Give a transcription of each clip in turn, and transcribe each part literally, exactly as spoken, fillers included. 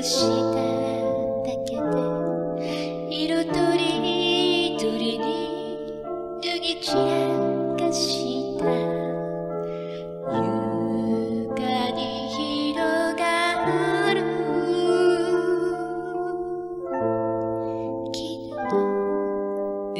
しただけで色とりどりに脱ぎ散らかした優雅に広がる絹の海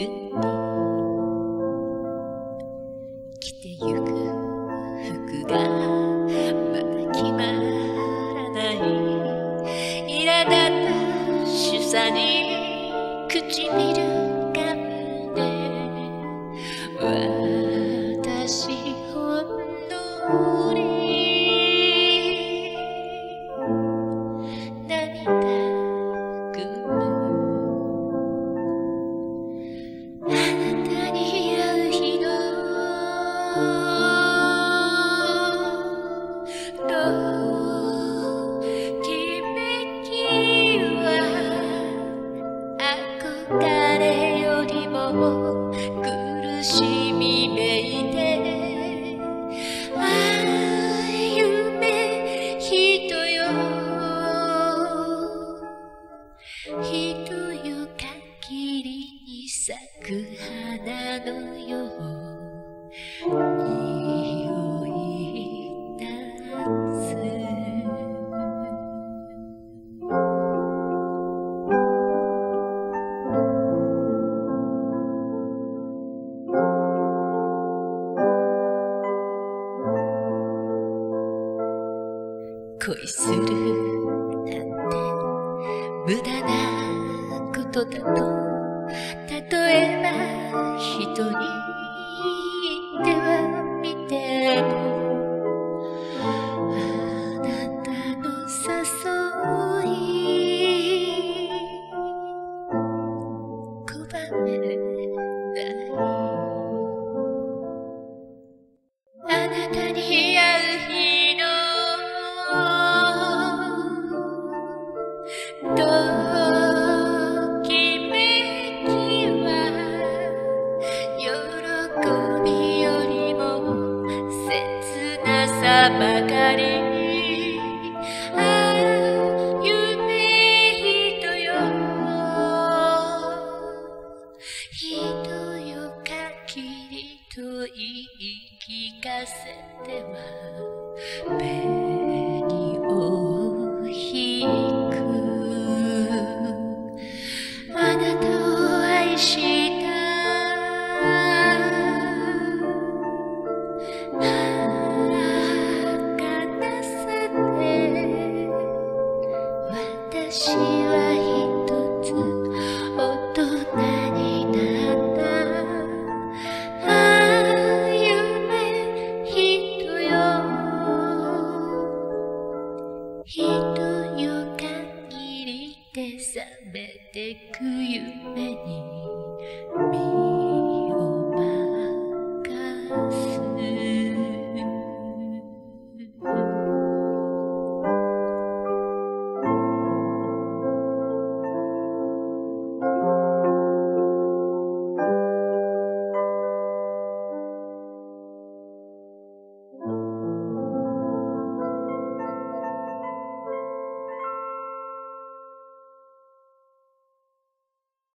着てゆく服がまだ決まらない苛立った主査に唇噛んで私ほんのり涙ぐむあなたに会う日のときめきは憧れよりも苦しみめいてああ夢人よ人よ限りに咲く花のよう匂い立つ恋するなんて無駄なことだと例えば人に言ってはみてもあなたの誘い拒めないあなたに会う日のときめきは喜びよりも切なさばかりああ夢人よ人よ限りと言い聞かせては紅を引くあなたを愛した儚さで私は一つ大人になったああ夢人よ人